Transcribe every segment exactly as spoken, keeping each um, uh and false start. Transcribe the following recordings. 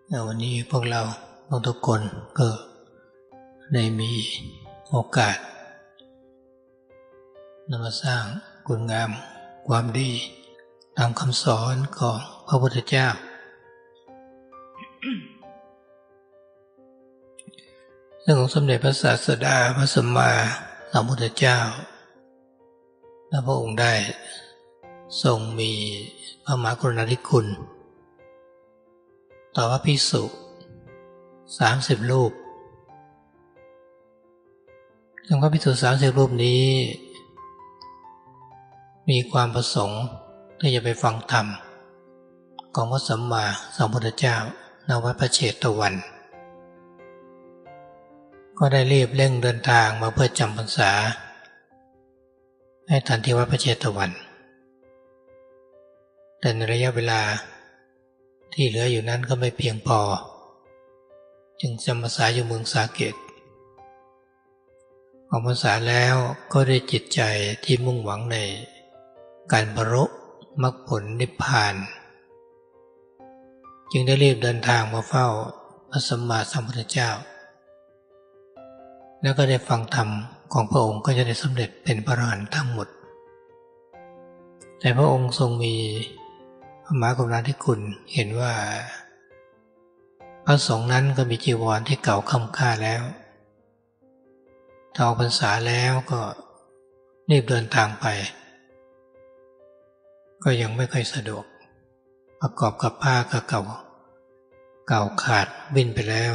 วันนี้พวกเราทุกคนก็ได้มีโอกาสนำมาสร้างคุณงามความดีตามคำสอนของพระพุทธเจ้า เรื่องของสมเด็จพระศาสดาพระสัมมาสัมพุทธเจ้าและพระองค์ได้ทรงมีพระมหากรุณาธิคุณต่อพระภิกษุสามสิบรูปซึ่งพระภิกษุสามสิบรูปนี้มีความประสงค์ที่จะไปฟังธรรมของพระสัมมาสัมพุทธเจ้าณ วัดพระเชตวันก็ได้รีบเร่งเดินทางมาเพื่อจำพรรษาให้ทันที่วัดพระเชตวันแต่ในระยะเวลาที่เหลืออยู่นั้นก็ไม่เพียงพอจึงจำพรรษาอยู่เมืองสาเกตออกพรรษาแล้วก็ได้จิตใจที่มุ่งหวังในการบรรลุมรรคผลนิพพานจึงได้รีบเดินทางมาเฝ้าพระสัมมาสัมพุทธเจ้าแล้วก็ได้ฟังธรรมของพระองค์ก็จะได้สำเร็จเป็นพระอรหันต์ทั้งหมดแต่พระองค์ทรงมีพระมหากรุณาธิคุณเห็นว่าพระสงฆ์นั้นก็มีจีวรที่เก่าค่ำค่าแล้วถ้าออกพรรษาแล้วก็รีบเดินทางไปก็ยังไม่ค่อยสะดวกประกอบกับผ้าก็เก่าเก่าขาดวิ่นไปแล้ว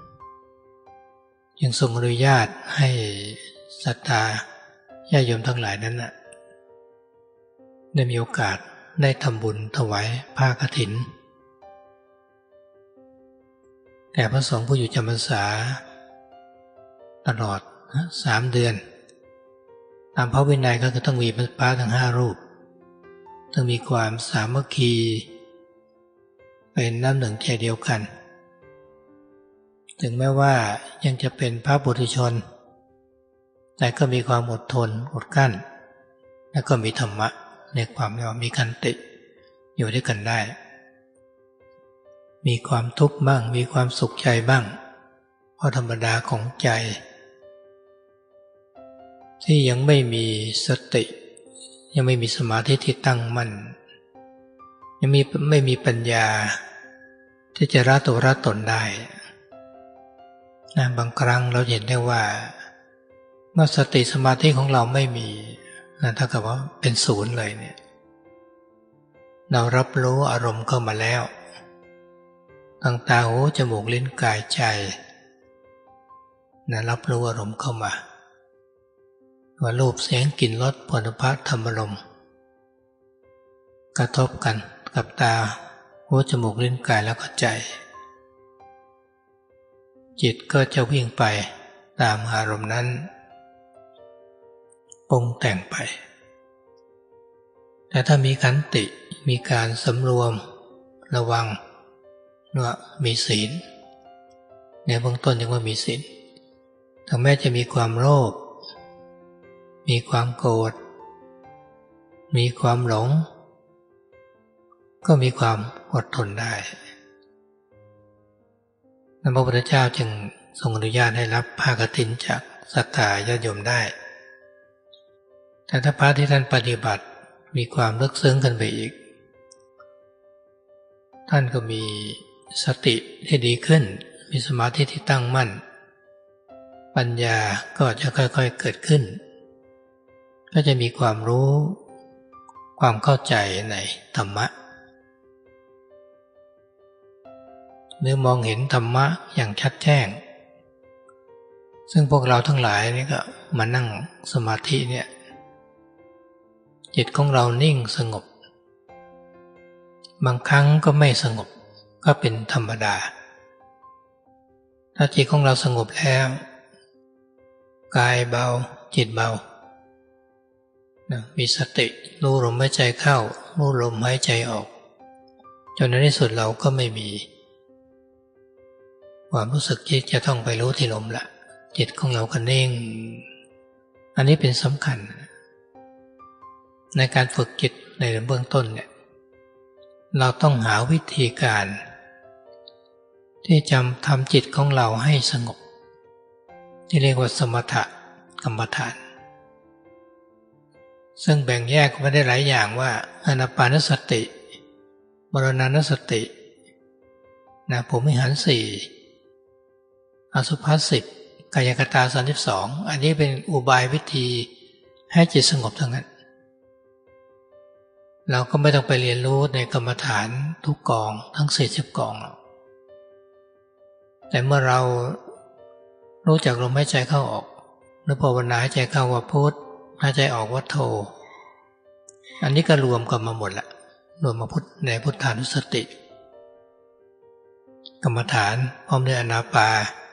ยังทรงอนุญาตให้ศรัทธาญาติโยมทั้งหลายนั้นน่ะได้มีโอกาสได้ทำบุญถวายผ้ากฐินแต่พระสงฆ์ผู้อยู่จำพรรษาตลอดสามเดือนตามพระวินัยก็คือต้องมีพระทั้งห้ารูปต้องมีความสามัคคีเป็นน้ำหนึ่งใจเดียวกันถึงแม้ว่ายังจะเป็นพระปุถุชนแต่ก็มีความอดทนอดกลั้นและก็มีธรรมะในความที่ว่ามีขันติอยู่ด้วยกันได้มีความทุกข์บ้างมีความสุขใจบ้างเพราะธรรมดาของใจที่ยังไม่มีสติยังไม่มีสมาธิที่ตั้งมั่นยังมีไม่มีปัญญาที่จะละตัวละตนได้นะบางครั้งเราเห็นได้ว่าเมื่อสติสมาธิของเราไม่มีนะถ้ากับว่าเป็นศูนย์เลยเนี่ยเรารับรู้อารมณ์เข้ามาแล้วทางตาหูจมูกลิ้นกายใจนะรับรู้อารมณ์เข้ามาว่ารูปเสียงกลิ่นรสโผฏฐัพพะธรรมารมณ์กระทบกันกับตาหูจมูกลิ้นกายแล้วก็ใจจิตก็จะวิ่งไปตามอารมณ์นั้นปรุงแต่งไปแต่ถ้ามีขันติมีการสำรวมระวังว่ามีศีลในเบื้องต้นยังว่ามีศีลถึงแม้จะมีความโลภมีความโกรธมีความหลงก็มีความอดทนได้พระพุทธเจ้าจึงทรงอนุญาตให้รับผ้ากฐินจากศรัทธาญาติโยมได้แต่ถ้าพระที่ท่านปฏิบัติมีความลึกซึ้งขึ้นไปอีกท่านก็มีสติที่ดีขึ้นมีสมาธิที่ตั้งมั่นปัญญาก็จะค่อยๆเกิดขึ้นก็จะมีความรู้ความเข้าใจในธรรมะหรือมองเห็นธรรมะอย่างชัดแจ้งซึ่งพวกเราทั้งหลายนี่ก็มานั่งสมาธิเนี่ยจิตของเรานิ่งสงบบางครั้งก็ไม่สงบก็เป็นธรรมดาถ้าจิตของเราสงบแล้วกายเบาจิตเบามีสติรู้ลมหายใจเข้ารู้ลมหายใจออกจนในที่สุดเราก็ไม่มีความรู้สึกที่จะต้องไปรู้ที่ลมละจิตของเราก็นิ่งอันนี้เป็นสำคัญในการฝึกจิตในเบื้องต้นเนี่ยเราต้องหาวิธีการที่จำทำจิตของเราให้สงบที่เรียกว่าสมถกรรมฐานซึ่งแบ่งแยกไว้ได้หลายอย่างว่าอานาปานสติมรณานสตินะภูมิหันสี่อสุภะสิบกายคตาสามสิบสองอันนี้เป็นอุบายวิธีให้จิตสงบทั้งนั้นเราก็ไม่ต้องไปเรียนรู้ในกรรมฐานทุกกองทั้งสี่สิบกองหรอกแต่เมื่อเรารู้จักลมหายใจเข้าออกหรือภาวนาหายใจเข้าว่าพุทหายใจออกว่าโทอันนี้ก็รวมกันมาหมดละรวมมาพุทในพุทธานุสติกรรมฐานพร้อมด้วยอนาปา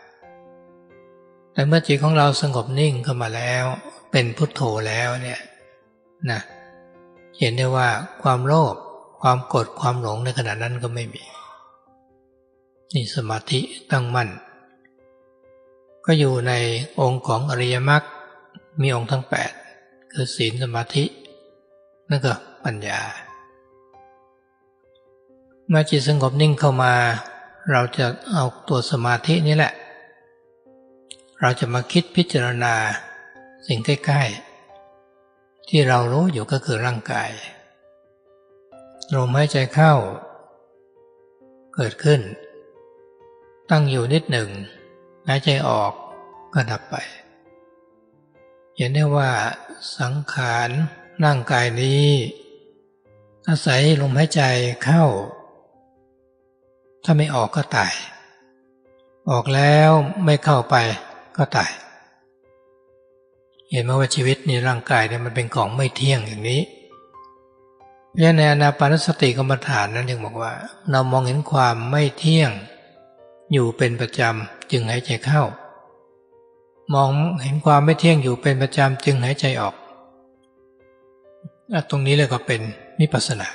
แต่เมื่อจิตของเราสงบนิ่งเข้ามาแล้วเป็นพุทโธแล้วเนี่ยนะเห็นได้ว่าความโลภความโกรธความหลงในขณะนั้นก็ไม่มีนี่สมาธิตั้งมั่นก็อยู่ในองค์ของอริยมรรคมีองค์ทั้งแปดคือศีลสมาธินั่นก็ปัญญาเมื่อจิตสงบนิ่งเข้ามาเราจะเอาตัวสมาธินี่แหละเราจะมาคิดพิจารณาสิ่งใกล้ๆที่เรารู้อยู่ก็คือร่างกายลมหายใจเข้าเกิดขึ้นตั้งอยู่นิดหนึ่งหายใจออกก็ดับไปเห็นได้ว่าสังขารร่างกายนี้อาศัยลมหายใจเข้าถ้าไม่ออกก็ตายออกแล้วไม่เข้าไปก็ตายเห็นไหมว่าชีวิตในร่างกายเนี่ยมันเป็นของไม่เที่ยงอย่างนี้เพราะในอานาปานสติกรรมฐานนั้นยังบอกว่าเรามองเห็นความไม่เที่ยงอยู่เป็นประจำจึงหายใจเข้ามองเห็นความไม่เที่ยงอยู่เป็นประจำจึงหายใจออกตรงนี้เลยก็เป็นวิปัสสนา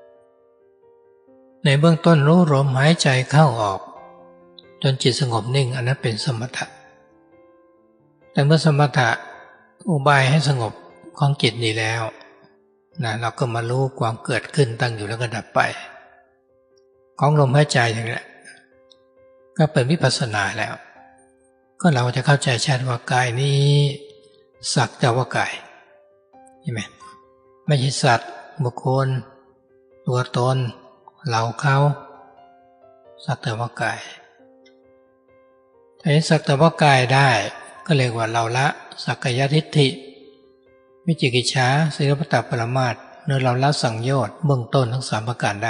ในเบื้องต้นรู้ลมหายใจเข้าออกจนจิตสงบนิ่งอันนั้นเป็นสมถะแต่เมื่อสมถะอุบายให้สงบของจิตนี้แล้วนะเราก็มารู้ความเกิดขึ้นตั้งอยู่แล้วก็ดับไปของลมหายใจอย่างนี้ก็เป็นวิปัสสนาแล้วก็เราจะเข้าใจชัดว่ากายนี้สักแต่ว่ากายใช่ไหมไม่ใช่สัตว์บุคคลตัวตนเราเขาสักแต่ว่ากายถ้าเห็นสักแต่ว่ากายได้ก็เรียกว่าเราละสักกายทิฏฐิวิจิกิจฉาศีลปตปรามาสเนื้อเราละสังโยชน์เบื้องต้นทั้งสามประการได้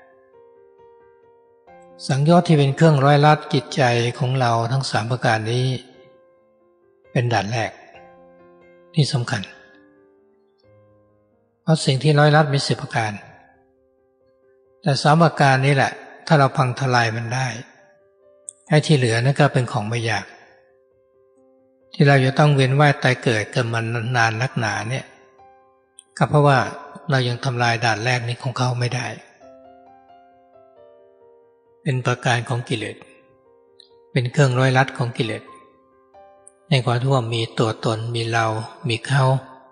สังโยชน์ที่เป็นเครื่องร้อยลัดจิตใจของเราทั้งสามประการนี้เป็นด่านแรกที่สำคัญเพราะสิ่งที่ร้อยลัดมีสิบประการแต่สามประการนี้แหละถ้าเราพังทลายมันได้ไอ้ที่เหลือนั่นก็เป็นของไม่ยากที่เราจะต้องเวียนว่ายตายเกิดกันมานานนักหนาเนี่ยก็เพราะว่าเรายังทำลายด่านแรกนี้ของเขาไม่ได้เป็นประการของกิเลสเป็นเครื่องร้อยลัดของกิเลสในความที่ว่ามีตัวตนมีเรามีเขา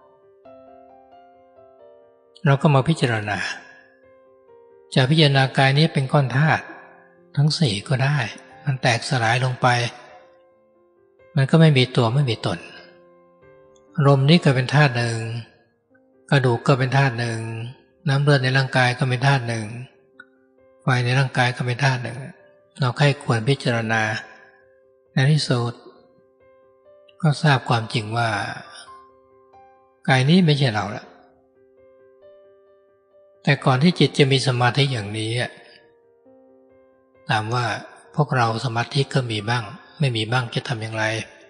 เราก็มาพิจารณาจะพิจารณากายนี้เป็นก้อนธาตุทั้งสี่ก็ได้มันแตกสลายลงไปมันก็ไม่มีตัวไม่มีตนลมนี้ก็เป็นธาตุหนึ่งกระดูกก็เป็นธาตุหนึ่งน้ำเลือดในร่างกายก็เป็นธาตุหนึ่งไฟในร่างกายก็เป็นธาตุหนึ่งเราใคร่ควรพิจารณาในที่สุดก็ทราบความจริงว่ากายนี้ไม่ใช่เราละแต่ก่อนที่จิตจะมีสมาธิอย่างนี้ถามว่าพวกเราสมาธิก็มีบ้างไม่มีบ้างจะทำอย่างไร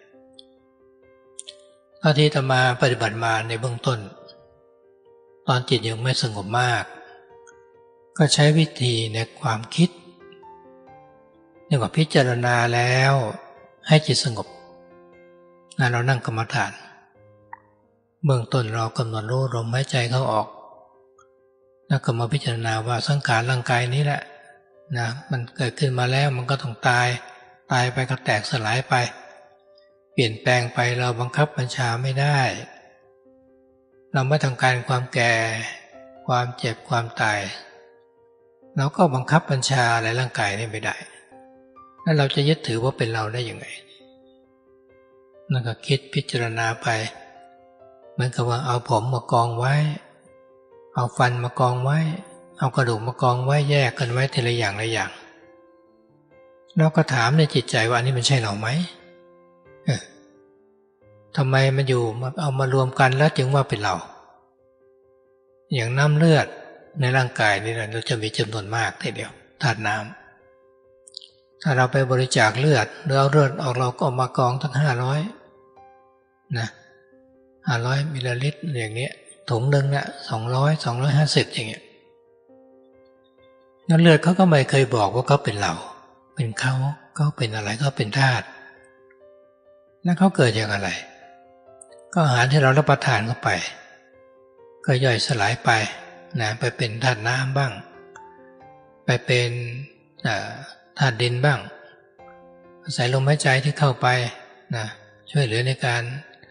เท่าที่อาตมาปฏิบัติมาในเบื้องต้นตอนจิตยังไม่สงบมากก็ใช้วิธีในความคิดเรียกว่าพิจารณาแล้วให้จิตสงบเรานั่งกรรมฐานเบื้องต้นเรากำหนดรู้ลมหายใจเข้าออกแล้วก็มาพิจารณาว่าสังขารร่างกายนี้แหละนะมันเกิดขึ้นมาแล้วมันก็ต้องตายตายไปก็แตกสลายไปเปลี่ยนแปลงไปเราบังคับบัญชาไม่ได้เราไม่ต้องการความแก่ความเจ็บความตายเราก็บังคับบัญชาอะไรร่างกายนี้ไม่ได้แล้วเราจะยึดถือว่าเป็นเราได้ยังไงนั่นก็คิดพิจารณาไปเหมือนกับว่าเอาผมมากองไว้เอาฟันมากองไว้เอากระดูกมากองไว้แยกกันไว้ทีละอย่างละอย่างแล้วก็ถามในจิตใจว่าอันนี้มันใช่เราไหมเออทำไมมันอยู่เอามารวมกันแล้วจึงว่าเป็นเราอย่างน้ำเลือดในร่างกายนี่เราจะมีจำนวนมากทีเดียวธาตุน้ำถ้าเราไปบริจาคเลือดหรือเอาเลือดออกเราก็เอามากองทั้งห้าร้อยนะห้าร้อยมิลลิลิตรอย่างนี้ถุงหนึ่งนะสองร้อยสองร้อยห้าสิบอย่างเงี้ยงั้นเลือดเขาก็ไม่เคยบอกว่าเขาเป็นเราเป็นเขาเขาเป็นอะไรก็เป็นธาตุแล้วเขาเกิดจากอะไรก็อาหารที่เรารับประทานเข้าไปก็ย่อยสลายไปนะไปเป็นธาตุน้ำบ้างไปเป็นธาตุดินบ้างอาศัยลมหายใจที่เข้าไปนะช่วยเหลือในการ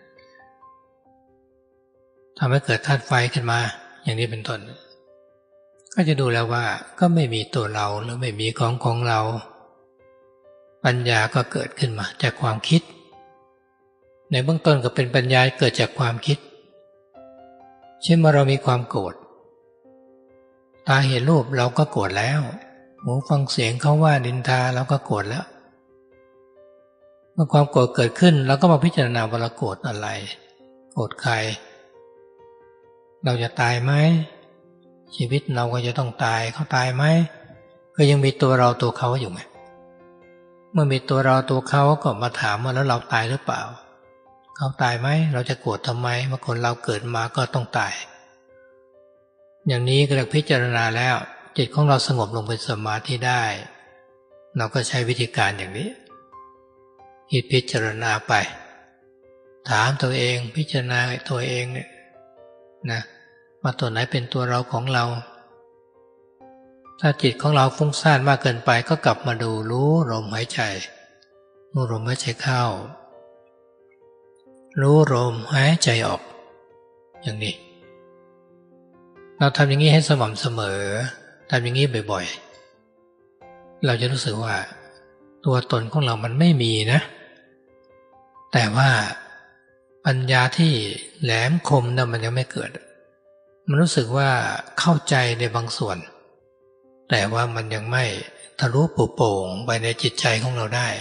ทำให้เกิดธาตุไฟขึ้นมาอย่างนี้เป็นต้นก็จะดูแล้วว่าก็ไม่มีตัวเราหรือไม่มีของของเราปัญญาก็เกิดขึ้นมาจากความคิดในเบื้องต้นก็เป็นปัญญาเกิดจากความคิดเช่นเมื่อเรามีความโกรธตาเห็นรูปเราก็โกรธแล้วหูฟังเสียงเขาว่าดินทาเราก็โกรธแล้วเมื่อความโกรธเกิดขึ้นเราก็มาพิจารณาว่าเราโกรธอะไรโกรธใครเราจะตายไหมชีวิตเราก็จะต้องตายเขาตายไหมก็ยังมีตัวเราตัวเขาอยู่ไงเมื่อมีตัวเราตัวเขาก็มาถามว่าแล้วเราตายหรือเปล่าเขาตายไหมเราจะโกรธทำไมเมื่อคนเราเกิดมาก็ต้องตายอย่างนี้ก็เรียกพิจารณาแล้วจิตของเราสงบลงเป็นสมาธิได้เราก็ใช้วิธีการอย่างนี้คิดพิจารณาไปถามตัวเองพิจารณาตัวเองเนี่ยนะว่าตัวไหนเป็นตัวเราของเราถ้าจิตของเราฟุ้งซ่านมากเกินไปก็กลับมาดูรู้ลมหายใจรู้ลมหายใจเข้ารู้ลมหายใจออกอย่างนี้เราทำอย่างนี้ให้สม่ำเสมอทำอย่างนี้บ่อยๆเราจะรู้สึกว่าตัวตนของเรามันไม่มีนะแต่ว่าปัญญาที่แหลมคมนะมันยังไม่เกิดมันรู้สึกว่าเข้าใจในบางส่วนแต่ว่ามันยังไม่ทะลุปุโป่งไปในจิตใจของเราได้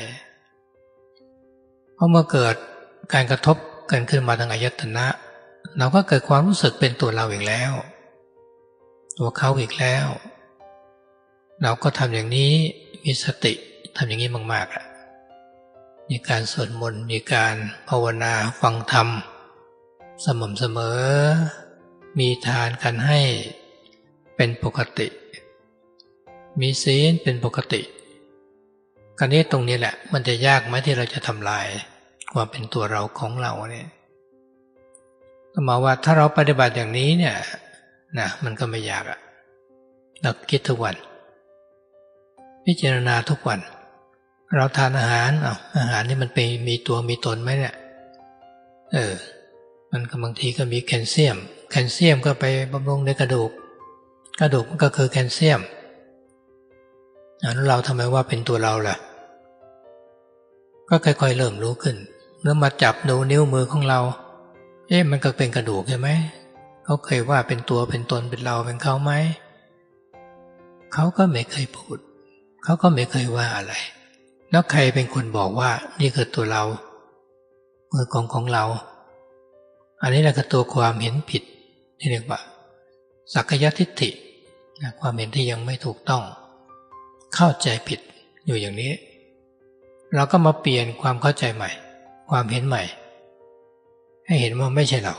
เพราะเมื่อเกิดการกระทบกันขึ้นมาทางอายตนะเราก็เกิดความรู้สึกเป็นตัวเราอีกแล้วตัวเขาอีกแล้วเราก็ทำอย่างนี้มีสติทำอย่างนี้มากๆอ่ะมีการสวดมนต์มีการภาวนาฟังธรรมสม่ำเสมอมีทานกันให้เป็นปกติมีศีลเป็นปกติการนี้ตรงนี้แหละมันจะยากไหมที่เราจะทำลายความเป็นตัวเราของเราเนี่ยก็หมายว่าถ้าเราปฏิบัติอย่างนี้เนี่ยนะมันก็ไม่ยากอะเราคิดทุกวันพิจารณาทุกวันเราทานอาหารเอาอาหารนี่มันไปมีตัวมีตนไหมเนี่ยเออมันก็บางทีก็มีแคลเซียมแคลเซียมก็ไปบำรุงในกระดูกกระดูกก็คือแคลเซียมแล้วเราทำไมว่าเป็นตัวเราล่ะก็ค่อยๆเริ่มรู้ขึ้นแล้วมาจับดูนิ้วมือของเราเอ๊ะมันก็เป็นกระดูกใช่ไหมเขาเคยว่าเป็นตัวเป็นตนเป็นเราเป็นเขาไหมเขาก็ไม่เคยพูดเขาก็ไม่เคยว่าอะไรแล้วใครเป็นคนบอกว่านี่คือตัวเรามือของของเราอันนี้แหละคือตัวความเห็นผิดที่เรียกว่าสักกายทิฏฐินะความเห็นที่ยังไม่ถูกต้องเข้าใจผิดอยู่อย่างนี้เราก็มาเปลี่ยนความเข้าใจใหม่ความเห็นใหม่ให้เห็นว่าไม่ใช่เรา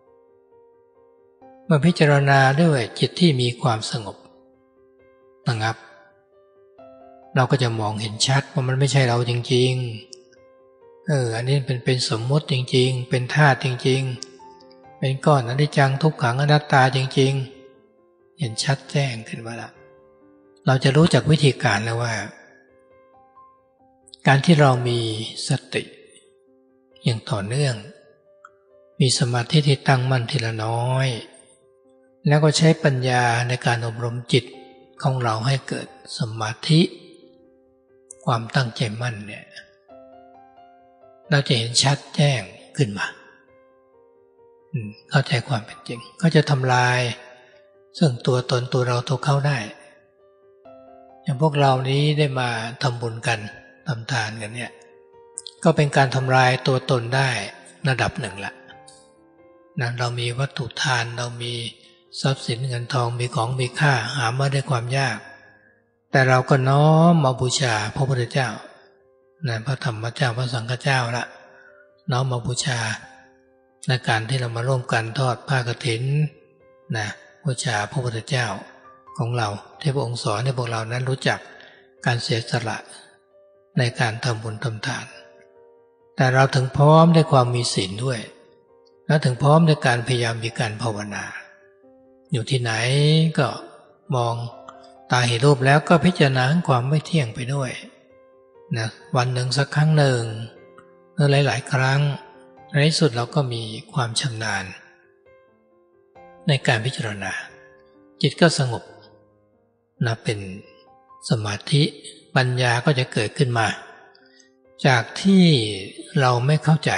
เมื่อพิจารณาด้วยจิตที่มีความสงบระงับเราก็จะมองเห็นชัดว่ามันไม่ใช่เราจริงๆเอออันนี้เป็นเป็นสมมติจริงๆเป็นธาตุจริงๆเป็นก้อนอนิจจังทุกขังอนัตตาจริงๆเห็นชัดแจ้งขึ้นมาละเราจะรู้จักวิธีการแล้วว่าการที่เรามีสติอย่างต่อเนื่องมีสมาธิที่ตั้งมั่นทีละน้อยแล้วก็ใช้ปัญญาในการอบรมจิตของเราให้เกิดสมาธิความตั้งใจมั่นเนี่ยเราจะเห็นชัดแจ้งขึ้นมาเข้าใจความเป็นจริงก็จะทำลายซึ่งตัวตนตัวเราตัวเขาได้อย่างพวกเรานี้ได้มาทำบุญกันทำทานกันเนี่ยก็เป็นการทำลายตัวตนได้ระดับหนึ่งละนะเรามีวัตถุทานเรามีทรัพย์สินเงินทองมีของมีค่าหามาด้วยความยากแต่เราก็น้อมมาบูชาพระพุทธเจ้านะพระธรรมเจ้าพระสังฆเจ้าละน้อมมาบูชาในการที่เรามาร่วมกันทอดผ้ากฐินนะบูชาพระพุทธเจ้าของเราที่พระองค์สอนให้พวกเรานั้นรู้จักการเสียสละในการทำบุญทำทานแต่เราถึงพร้อมด้วยความมีศีลด้วยและถึงพร้อมด้วยการพยายามมีการภาวนาอยู่ที่ไหนก็มองตาเห็นรูปแล้วก็พิจารณาความไม่เที่ยงไปด้วยนะวันหนึ่งสักครั้งหนึ่งหรือหลายๆครั้งในที่สุดเราก็มีความชำนาญในการพิจารณาจิตก็สงบนะเป็นสมาธิปัญญาก็จะเกิดขึ้นมาจากที่เราไม่เข้าใจ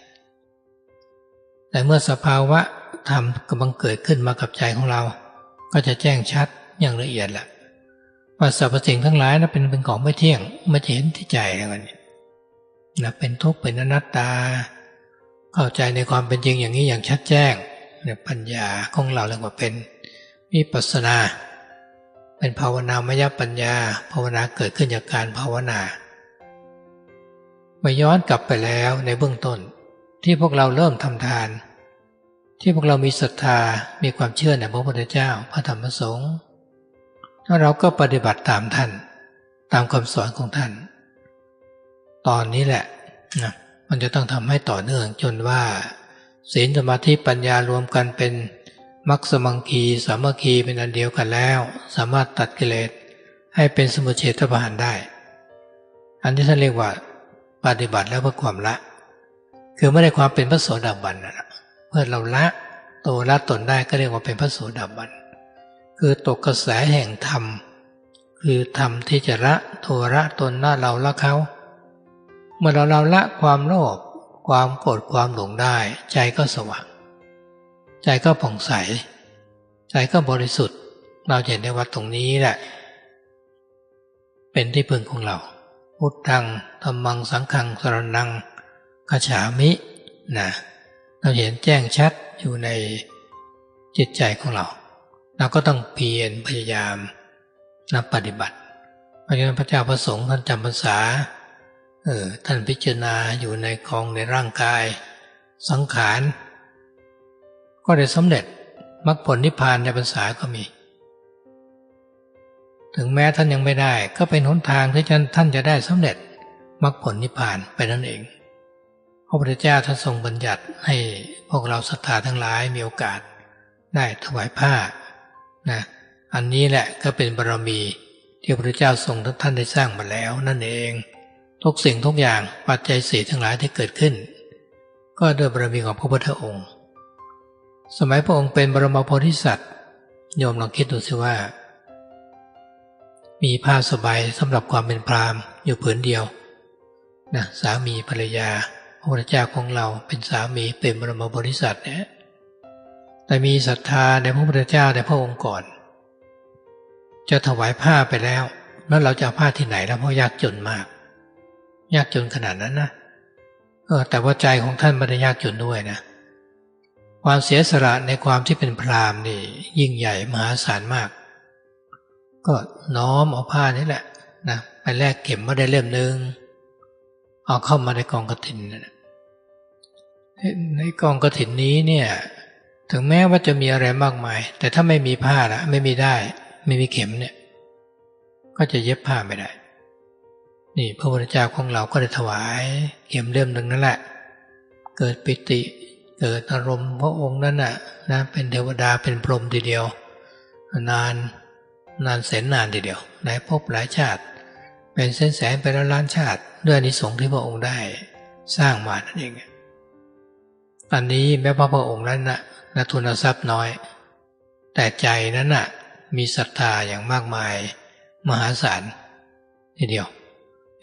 แต่เมื่อสภาวะธรรมกำลังเกิดขึ้นมากับใจของเราก็จะแจ้งชัดอย่างละเอียดแหละว่าสรรพสิ่งทั้งหลายนั้นเป็นเป็นของไม่เที่ยงไม่เห็นที่ใจกันนะเป็นทุกข์เป็นอนัตตาเข้าใจในความเป็นจริงอย่างนี้อย่างชัดแจ้งเนี่ยปัญญาของเราเรียกว่าเป็นวิปัสสนาเป็นภาวนามยปัญญาภาวนาเกิดขึ้นจากการภาวนามาย้อนกลับไปแล้วในเบื้องต้นที่พวกเราเริ่มทำทานที่พวกเรามีศรัทธามีความเชื่อในพระพุทธเจ้าพระธรรมพระสงฆ์แล้วเราก็ปฏิบัติตามท่านตามคำสอนของท่านตอนนี้แหละนะมันจะต้องทำให้ต่อเนื่องจนว่าศีลสมาธิปัญญารวมกันเป็นมรรคสมังคีสามัคคีเป็นอันเดียวกันแล้วสามารถตัดกิเลสให้เป็นสมุจเฉทประหารได้อันที่ท่านเรียกว่าปฏิบัติแล้วเพื่อความละคือไม่ได้ความเป็นพระโสดาบันนะเพื่อเราละตัวละตนได้ก็เรียกว่าเป็นพระโสดาบันคือตกกระแสแห่งธรรมคือธรรมที่จะละตัวละตนละเราละเขาเมื่อเราเราละความโลภความโกรธความหลงได้ใจก็สว่างใจก็ผ่องใสใจก็บริสุทธิ์เราเห็นได้ว่าตรงนี้แหละเป็นที่พึ่งของเราพุทธังธัมมังสังฆังสรณังคัจฉามินะเราเห็นแจ้งชัดอยู่ในจิตใจของเราเราก็ต้องเพียรพยายามนับปฏิบัติเพราะฉะนั้นพระเจ้าประสงค์ท่านจำพรรษาเออท่านพิจารณาอยู่ในกองในร่างกายสังขารก็ได้สำเร็จมรรคผลนิพพานในพรรษาก็มีถึงแม้ท่านยังไม่ได้ก็เป็นหนทางที่ท่านจะได้สำเร็จมรรคผลนิพพานไปนั่นเองพระพุทธเจ้าท่านทรงบัญญัติให้พวกเราศรัทธาทั้งหลายมีโอกาสได้ถวายผ้านะอันนี้แหละก็เป็นบารมีที่พระพุทธเจ้าทรงท่านได้สร้างมาแล้วนั่นเองทุกสิ่งทุกอย่างปัจจัยสี่ทั้งหลายที่เกิดขึ้นก็ด้วยบารมีของพระพุทธองค์สมัยพระองค์เป็นบรมโพธิสัตว์โยมลองคิดดูสิว่ามีผ้าสบายสำหรับความเป็นพราหมณ์อยู่ผืนเดียวนะสามีภรรยาพระพุทธเจ้าของเราเป็นสามีเป็นบรมโพธิสัตว์เนี่ยแต่มีศรัทธาในพระพุทธเจ้าในพระองค์ก่อนจะถวายผ้าไปแล้วแล้วเราจะเอาผ้าที่ไหนแล้วเพราะยากจนมากยากจนขนาดนั้นนะเออแต่ว่าใจของท่านไม่ได้ยากจนด้วยนะความเสียสละในความที่เป็นพราหมณ์นี่ยิ่งใหญ่มหาศาลมากก็น้อมเอาผ้านี่แหละนะไปแลกเข็มมาได้เล่มนึงเอาเข้ามาในกองกฐินนะในกองกฐินนี้เนี่ยถึงแม้ว่าจะมีอะไรมากมายแต่ถ้าไม่มีผ้าละไม่มีได้ไม่มีเข็มเนี่ยก็จะเย็บผ้าไม่ได้นี่พระพุทธเจ้าของเราก็ได้ถวายเข็มเล่มหนึ่งนั่นแหละเกิดปิติเกิดอารมณ์พระองค์นั้นน่ะนะเป็นเทวดาเป็นพรหมทีเดียวนานนานแสนนานทีเดียวหลายภพหลายชาติเป็นแสนแสนเป็นล้านล้านชาติด้วยอานิสงส์ที่พระองค์ได้สร้างมานั่นเองอันนี้แม้พระพระองค์นั้นน่ะนะทุนทรัพย์น้อยแต่ใจนั้นน่ะมีศรัทธาอย่างมากมายมหาศาลทีเดียว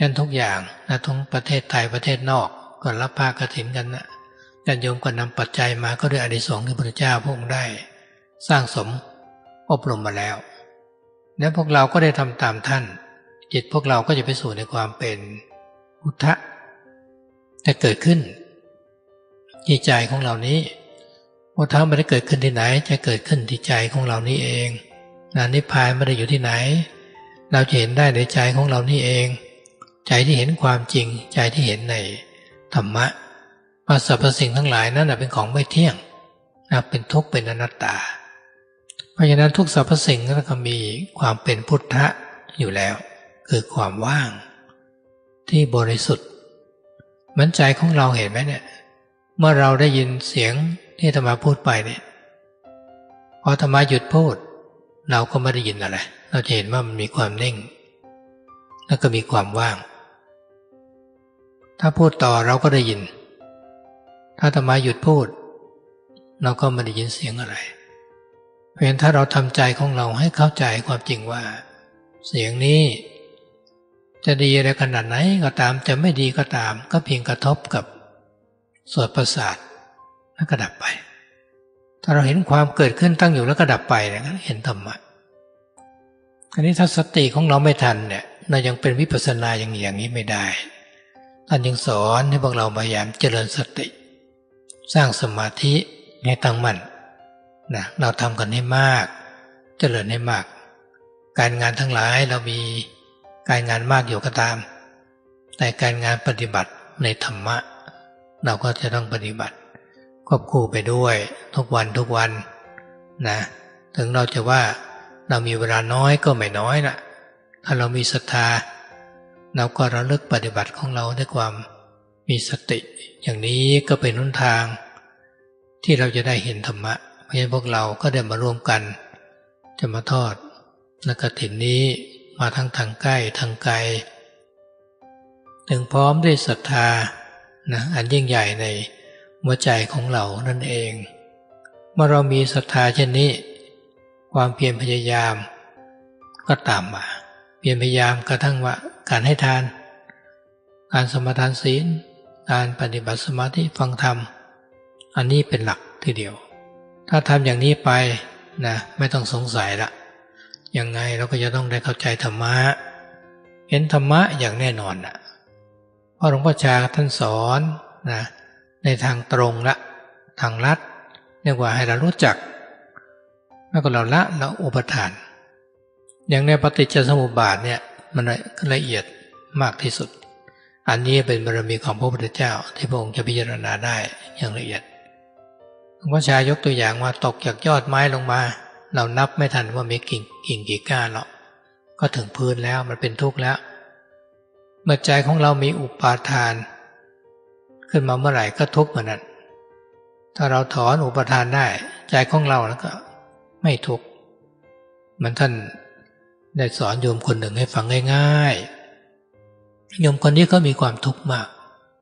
ยันทุกอย่างนะทั้งประเทศไทยประเทศนอกก็รับผ้ากฐินกันนะญาติโยมก็นำปัจจัยมาก็ด้วยอานิสงส์ที่พระพุทธเจ้าพระองค์ได้สร้างสมอบรมมาแล้วและพวกเราก็ได้ทำตามท่านจิตพวกเราก็จะไปสู่ในความเป็นพุทธะจะเกิดขึ้นที่ใจของเรานี้พุทธะไม่ได้เกิดขึ้นที่ไหนจะเกิดขึ้นที่ใจของเรานี้เองนะนิพพานไม่ได้อยู่ที่ไหนเราจะเห็นได้ในใจของเรานี่เองใจที่เห็นความจริงใจที่เห็นในธรรมะว่าสรรพสิ่งทั้งหลายนั้นเป็นของไม่เที่ยงนะเป็นทุกข์เป็นอนัตตาเพราะฉะนั้นทุกสรรพสิ่งนั้นก็มีความเป็นพุทธะอยู่แล้วคือความว่างที่บริสุทธิ์เหมือนใจของเราเห็นไหมเนี่ยเมื่อเราได้ยินเสียงที่ธรรมาพูดไปเนี่ยพอธรรมาหยุดพูดเราก็ไม่ได้ยินอะไรเราจะเห็นว่ามันมีความนิ่งแล้วก็มีความว่างถ้าพูดต่อเราก็ได้ยินถ้าธรรมาหยุดพูดเราก็ไม่ได้ยินเสียงอะไรเพราะฉะนั้นถ้าเราทำใจของเราให้เข้าใจความจริงว่าเสียงนี้จะดีอะไรขนาดไหนก็ตามจะไม่ดีก็ตามก็เพียงกระทบกับส่วนประสาทแล้วก็ดับไปถ้าเราเห็นความเกิดขึ้นตั้งอยู่แล้วก็ดับไปเนี่ยเห็นธรรมะอันนี้ถ้าสติของเราไม่ทันเนี่ยเรายังเป็นวิปัสสนาอย่างอย่างนี้ไม่ได้ท่านยังสอนให้พวกเราพยายามเจริญสติสร้างสมาธิให้ตั้งมั่นนะเราทำกันให้มากเจริญให้มากการงานทั้งหลายเรามีการงานมากอยู่ก็ตามแต่การงานปฏิบัติในธรรมะเราก็จะต้องปฏิบัติควบคู่ไปด้วยทุกวันทุกวันนะถึงเราจะว่าเรามีเวลาน้อยก็ไม่น้อยนะถ้าเรามีศรัทธาเราก็ระลึกปฏิบัติของเราด้วยความมีสติอย่างนี้ก็เป็นหนทางที่เราจะได้เห็นธรรมะเพราะฉะนั้นพวกเราก็ได้มาร่วมกันจะมาทอดนักกฐินนี้มาทั้งทางใกล้ทางไกลถึงพร้อมด้วยศรัทธานะอันยิ่งใหญ่ในหัวใจของเรานั่นเองเมื่อเรามีศรัทธาเช่นนี้ความเพียรพยายามก็ตามมาเพียรพยายามกระทั่งว่าการให้ทานการสมาทานศีลการปฏิบัติสมาธิฟังธรรมอันนี้เป็นหลักทีเดียวถ้าทำอย่างนี้ไปนะไม่ต้องสงสัยละยังไงเราก็จะต้องได้เข้าใจธรรมะเห็นธรรมะอย่างแน่นอนนะเพราะหลวงพ่อชาท่านสอนนะในทางตรงละทางลัดเรียกว่าให้เรารู้จักแล้วก็เราละเราอุปทานอย่างในปฏิจจสมุปบาทเนี่ยมันละเอียดมากที่สุดอันนี้เป็นบารมีของพระพุทธเจ้าที่พระองค์จะพิจารณาได้อย่างละเอียดหลวงพ่อชายกตัวอย่างว่าตกจากยอดไม้ลงมาเรานับไม่ทันว่ามีกิ่งกิ่งกี่ก้านหรอกก็ถึงพื้นแล้วมันเป็นทุกข์แล้วเมื่อใจของเรามีอุปาทานขึ้นมาเมื่อไหร่ก็ทุกข์เหมือนนั้นถ้าเราถอนอุปาทานได้ใจของเราแล้วก็ไม่ทุกข์เหมือนท่านได้สอนโยมคนหนึ่งให้ฟังง่ายๆโยมคนนี้ก็มีความทุกข์มาก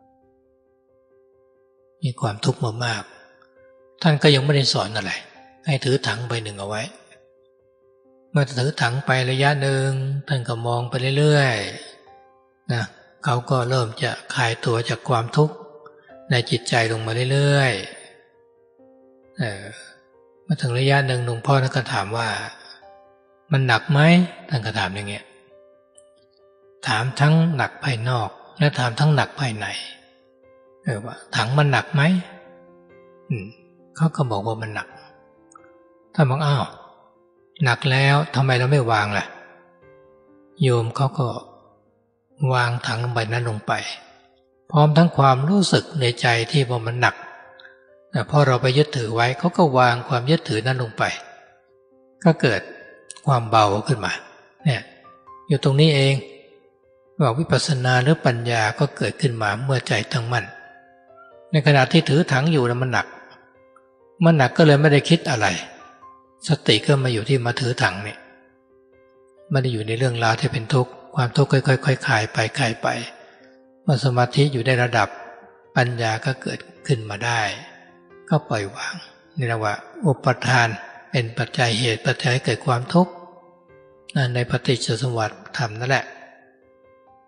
มีความทุกข์มากๆท่านก็ยังไม่ได้สอนอะไรให้ถือถังใบหนึ่งเอาไว้เมื่อถือถังไประยะหนึ่งท่านก็มองไปเรื่อยๆนะเขาก็เริ่มจะคลายตัวจากความทุกข์ในจิตใจลงมาเรื่อยๆเออมาถึงระยะหนึ่งหลวงพ่อท่านก็ถามว่ามันหนักไหมท่านก็ถามอย่างเงี้ยถามทั้งหนักภายนอกและถามทั้งหนักภายในเออว่าถังมันหนักไหมอืมเขาก็บอกว่ามันหนักท่านบอกอ้าวหนักแล้วทำไมเราไม่วางล่ะโยมเขาก็วางถังใบนั้นลงไปพร้อมทั้งความรู้สึกในใจที่ว่ามันหนักแต่พอเราไปยึดถือไว้เขาก็วางความยึดถือนั้นลงไปก็เกิดความเบาขึ้นมาเนี่ยอยู่ตรงนี้เองว่าวิปัสสนาหรือปัญญาก็เกิดขึ้นมาเมื่อใจตั้งมั่นในขณะที่ถือถังอยู่แล้วมันหนักมันหนักก็เลยไม่ได้คิดอะไรสติก็มาอยู่ที่มาถือถังเนี่ยไม่ได้อยู่ในเรื่องราวที่เป็นทุกข์ความทุกข์ค่อยๆคลายไปคลายไปเมื่อสมาธิอยู่ในระดับปัญญาก็เกิดขึ้นมาได้ก็ปล่อยวางนี่เรียกว่าอุปทานเป็นปัจจัยเหตุปัจจัยให้เกิดความทุกข์ในปฏิจจสมุปบาทธรรมนั่นแหละ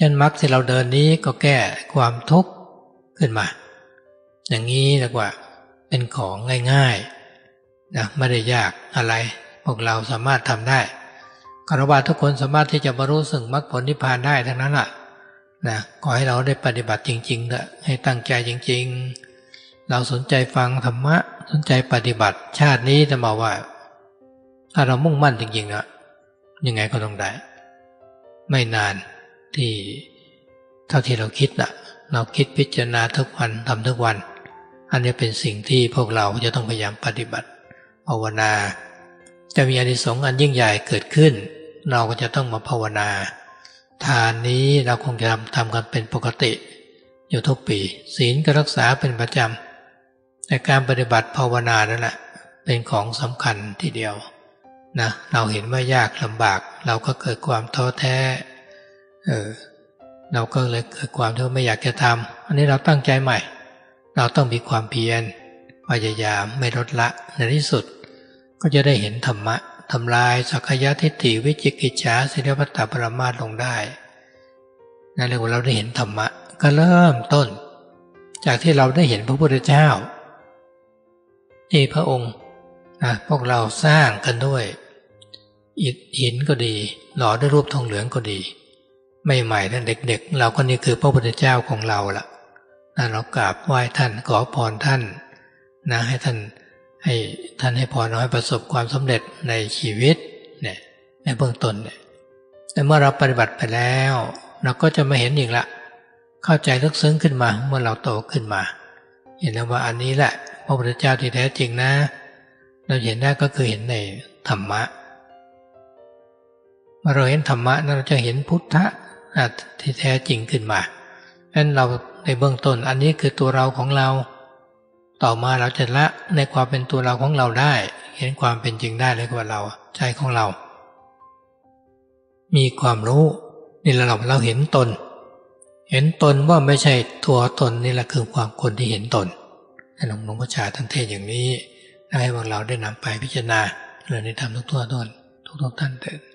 ยันมรรคที่เราเดินนี้ก็แก้ความทุกข์ขึ้นมาอย่างนี้เรียกว่าเป็นของง่ายๆนะไม่ได้ยากอะไรพวกเราสามารถทำได้คฤหัสถ์ทุกคนสามารถที่จะบรรลุซึ่งมรรคผลนิพพานได้ทั้งนั้นแหละนะขอให้เราได้ปฏิบัติจริงๆเถอะให้ตั้งใจจริงๆเราสนใจฟังธรรมะสนใจปฏิบัติชาตินี้จะบอกว่าถ้าเรามุ่งมั่นจริงๆนะยังไงก็ต้องได้ไม่นานที่เท่าที่เราคิดนะเราคิดพิจารณาทุกวันทำทุกวันอันนี้เป็นสิ่งที่พวกเราจะต้องพยายามปฏิบัติภาวนาจะมีอานิสงส์อันยิ่งใหญ่เกิดขึ้นเราก็จะต้องมาภาวนาทานนี้เราคงจะทำทำกันเป็นปกติอยู่ทุกปีศีลก็รักษาเป็นประจำแต่การปฏิบัติภาวนานั่นแหละเป็นของสำคัญทีเดียวนะเราเห็นว่ายากลำบากเราก็เกิดความท้อแท้เออเราก็เลยเกิดความที่ไม่อยากจะทำอันนี้เราตั้งใจใหม่เราต้องมีความเพียรพยายามไม่ลดละในที่สุดก็จะได้เห็นธรรมะทำลายสักยะทิฏฐิวิจิกิจฉาสิริพัตตปรามาสลงได้นั่นเรียกว่าเราได้เห็นธรรมะก็เริ่มต้นจากที่เราได้เห็นพระพุทธเจ้าที่พระองค์นะพวกเราสร้างกันด้วยอิฐหินก็ดีหล่อด้วยรูปทองเหลืองก็ดีไม่ใหม่นั่นเด็กๆเราก็นี่คือพระพุทธเจ้าของเราล่ะนะเรากราบไหว้ท่านขอพรท่านนะให้ท่านให้ท่านให้พรเราให้ประสบความสำเร็จในชีวิตเนี่ยในเบื้องต้นเนี่ยแต่เมื่อเราปฏิบัติไปแล้วเราก็จะมาเห็นอีกละเข้าใจลึกซึ้งขึ้นมาเมื่อเราโตขึ้นมาเห็นแล้วว่าอันนี้แหละพระพุทธเจ้าที่แท้จริงนะเราเห็นได้ก็คือเห็นในธรรมะเมื่อเราเห็นธรรมะนั้นเราจะเห็นพุทธะที่แท้จริงขึ้นมาฉะนั้นเราในเบื้องต้นอันนี้คือตัวเราของเราต่อมาเราจะละในความเป็นตัวเราของเราได้เห็นความเป็นจริงได้เลยว่าเราใจของเรามีความรู้นี่เราเราเห็นตนเห็นตนว่าไม่ใช่ตัวตนนี่แหละคือความคนที่เห็นตนท่านหลวงพ่อชาท่านเทศอย่างนี้ให้พวกเราได้นำไปพิจารณาเรื่องในธรรมทุกตัวต้นทุกๆท่านเถิด